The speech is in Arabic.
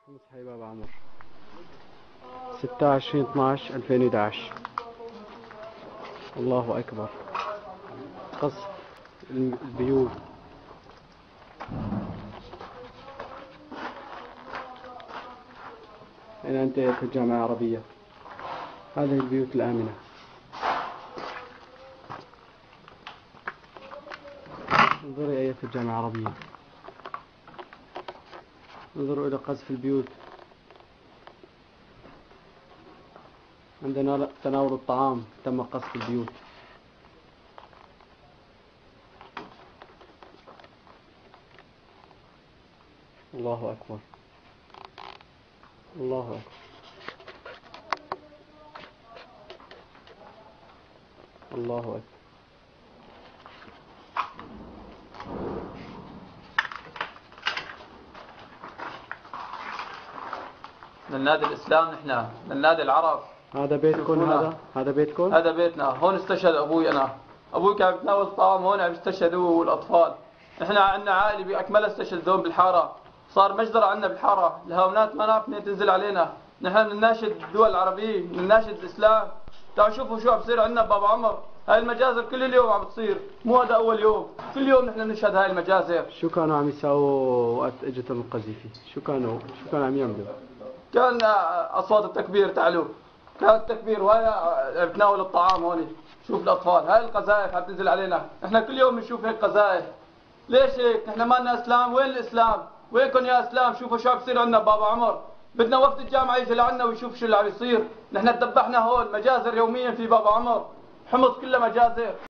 حمص حي باب عمر 26/12/2011. الله أكبر. قصف البيوت. هنا انتهت الجامعة العربية. هذه البيوت الآمنة. انظري أية الجامعة العربية. انظروا إلى قذف البيوت. عندنا تناول الطعام تم قذف البيوت. الله أكبر. الله أكبر. الله أكبر. من نادي الإسلام نحن من نادي العرب. هذا بيتكم؟ هذا بيتكم؟ هذا بيتنا. هون استشهد أبوي. أبوي كان بيتناول طعام هون، عم يستشهد هو والأطفال. نحن عندنا عائلة بأكملها استشهد هون بالحارة. صار مجزرة عندنا بالحارة، الهاونات ما نعرف منين تنزل علينا. نحن بنناشد الدول العربية، بنناشد الإسلام. تعالوا شوفوا شو عم بصير عندنا ببابا عمر. هاي المجازر كل اليوم عم بتصير، مو هذا أول يوم، كل يوم نحن نشهد هاي المجازر. شو كانوا عم يساووا وقت اجتهم القذيفة؟ شو كانوا عم يعملوا؟ كان أصوات التكبير تعلو، كان التكبير وهي بتناول الطعام هون. شوف الأطفال، هاي القذائف عم تنزل علينا، احنا كل يوم بنشوف هيك قذائف. ليش هيك؟ نحن ما لنا إسلام، وين الإسلام؟ وينكم يا إسلام؟ شوفوا شو عم بصير عندنا بابا عمر. بدنا وفد الجامعة يجي لعنا ويشوف شو اللي عم يصير. نحن تذبحنا هون، مجازر يوميا في بابا عمر، حمص كلها مجازر.